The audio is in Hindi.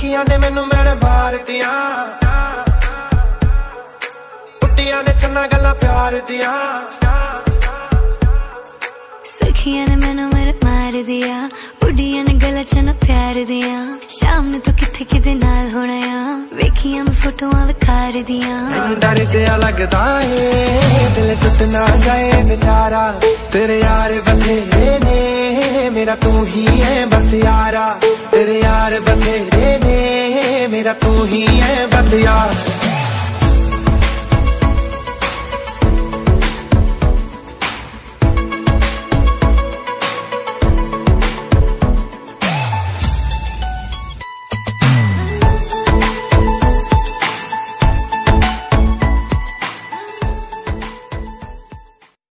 सखियां ने मैनू मेरे भारतियां कुट्टियां ने चन्ना गल्ला प्यार दिया सखियां ने मैनू मेरे मार दिया बुढ़िया ने गला चन्ना प्यार दिया शाम ने तू किथे किदे नाल होना आ वेखियां मैं फोटोआं विखार दिया डर जिहा लगदा है दिल टुट ना जाए बेचारा तेरे यार बथेरे ने मेरा तू ही है बस यारा तेरे यार बथेरे ने मेरा तू ही है बस यार